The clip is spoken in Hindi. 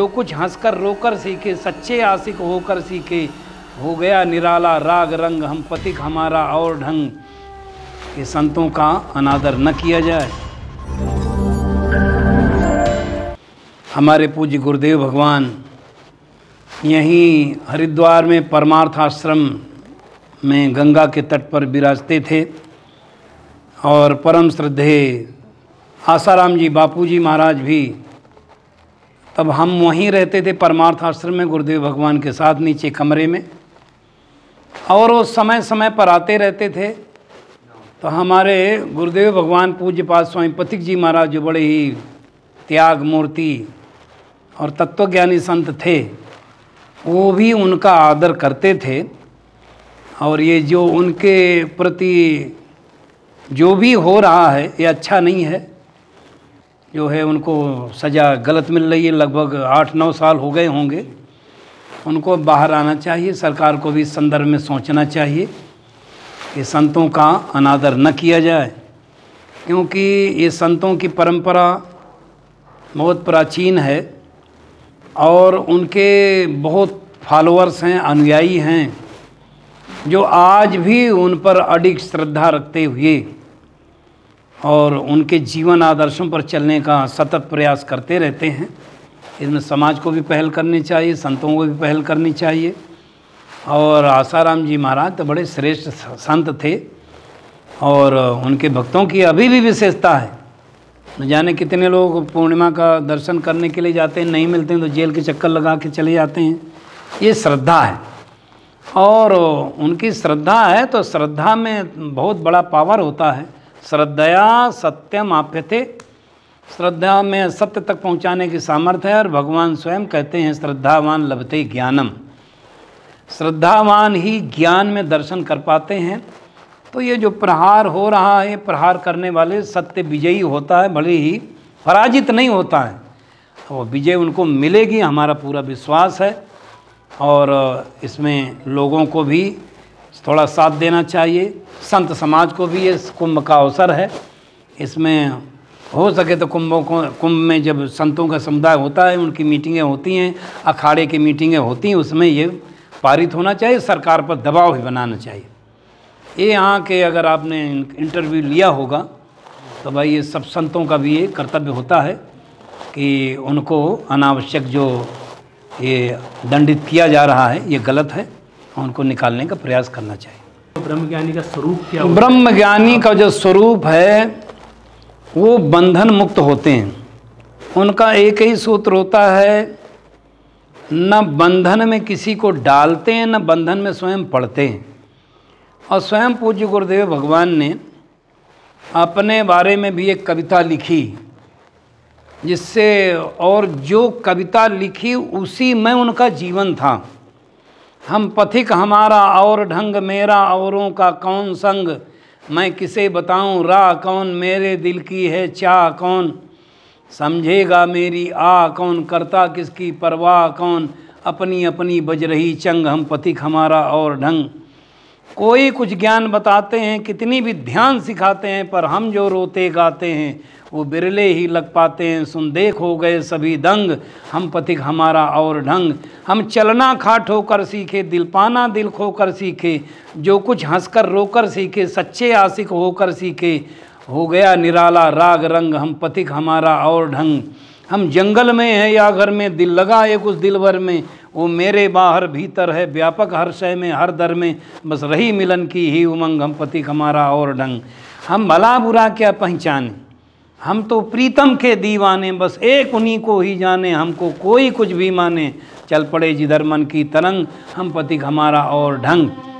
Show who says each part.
Speaker 1: जो कुछ हंसकर रोकर सीखे, सच्चे आशिक होकर सीखे, हो गया निराला राग रंग, हम पथिक हमारा और ढंग। ये संतों का अनादर न किया जाए। हमारे पूज्य गुरुदेव भगवान यहीं हरिद्वार में परमार्थ आश्रम में गंगा के तट पर विराजते थे और परम श्रद्धेय आसाराम जी बापूजी महाराज भी, तब हम वहीं रहते थे परमार्थ आश्रम में गुरुदेव भगवान के साथ नीचे कमरे में, और वो समय समय पर आते रहते थे। तो हमारे गुरुदेव भगवान पूज्य पाद स्वामी पथिक जी महाराज जो बड़े ही त्याग मूर्ति और तत्वज्ञानी संत थे, वो भी उनका आदर करते थे। और ये जो उनके प्रति जो भी हो रहा है ये अच्छा नहीं है। जो है उनको सज़ा गलत मिल रही है, लगभग 8-9 साल हो गए होंगे। उनको बाहर आना चाहिए। सरकार को भी इस संदर्भ में सोचना चाहिए कि संतों का अनादर न किया जाए, क्योंकि ये संतों की परंपरा बहुत प्राचीन है और उनके बहुत फॉलोअर्स हैं, अनुयायी हैं, जो आज भी उन पर अडिग श्रद्धा रखते हुए और उनके जीवन आदर्शों पर चलने का सतत प्रयास करते रहते हैं। इसमें समाज को भी पहल करनी चाहिए, संतों को भी पहल करनी चाहिए। और आसाराम जी महाराज तो बड़े श्रेष्ठ संत थे और उनके भक्तों की अभी भी विशेषता है। न जाने कितने लोग पूर्णिमा का दर्शन करने के लिए जाते हैं, नहीं मिलते हैं तो जेल के चक्कर लगा के चले जाते हैं। ये श्रद्धा है और उनकी श्रद्धा है तो श्रद्धा में बहुत बड़ा पावर होता है। श्रद्धया सत्यम आप्यते, श्रद्धा में सत्य तक पहुंचाने की सामर्थ्य है। और भगवान स्वयं कहते हैं श्रद्धावान लभते ज्ञानम, श्रद्धावान ही ज्ञान में दर्शन कर पाते हैं। तो ये जो प्रहार हो रहा है, प्रहार करने वाले सत्य विजयी होता है, भले ही पराजित नहीं होता है। वो विजय उनको मिलेगी, हमारा पूरा विश्वास है। और इसमें लोगों को भी थोड़ा साथ देना चाहिए, संत समाज को भी। ये कुंभ का अवसर है, इसमें हो सके तो कुंभ में जब संतों का समुदाय होता है, उनकी मीटिंगें होती हैं, अखाड़े की मीटिंगें होती हैं, उसमें ये पारित होना चाहिए। सरकार पर दबाव भी बनाना चाहिए। ये यहाँ के अगर आपने इंटरव्यू लिया होगा तो भाई ये सब संतों का भी ये कर्तव्य होता है कि उनको अनावश्यक जो ये दंडित किया जा रहा है ये गलत है, उनको निकालने का प्रयास करना चाहिए।
Speaker 2: ब्रह्मज्ञानी का स्वरूप क्या?
Speaker 1: ब्रह्मज्ञानी का जो स्वरूप है वो बंधन मुक्त होते हैं। उनका एक ही सूत्र होता है, न बंधन में किसी को डालते हैं, न बंधन में स्वयं पड़ते हैं। और स्वयं पूज्य गुरुदेव भगवान ने अपने बारे में भी एक कविता लिखी, जिससे, और जो कविता लिखी उसी में उनका जीवन था। हम पथिक हमारा और ढंग, मेरा औरों का कौन संग, मैं किसे बताऊं राह कौन, मेरे दिल की है चाह कौन, समझेगा मेरी आ कौन, करता किसकी परवाह कौन, अपनी अपनी बज रही चंग, हम पथिक हमारा और ढंग। कोई कुछ ज्ञान बताते हैं, कितनी भी ध्यान सिखाते हैं, पर हम जो रोते गाते हैं वो बिरले ही लग पाते हैं। सुन देख हो गए सभी दंग, हम पथिक हमारा और ढंग। हम चलना खाट होकर सीखे, दिल पाना दिल खोकर सीखे, जो कुछ हंसकर रोकर सीखे, सच्चे आशिक होकर सीखे, हो गया निराला राग रंग, हम पथिक हमारा और ढंग। हम जंगल में है या घर में, दिल लगा एक उस दिल भर में, वो मेरे बाहर भीतर है, व्यापक हर शय में हर दर में, बस रही मिलन की ही उमंग, हम पथिक हमारा और ढंग। हम भला बुरा क्या पहचाने, हम तो प्रीतम के दीवाने, बस एक उन्हीं को ही जाने, हमको कोई कुछ भी माने, चल पड़े जिधर मन की तरंग, हम पथिक हमारा और ढंग।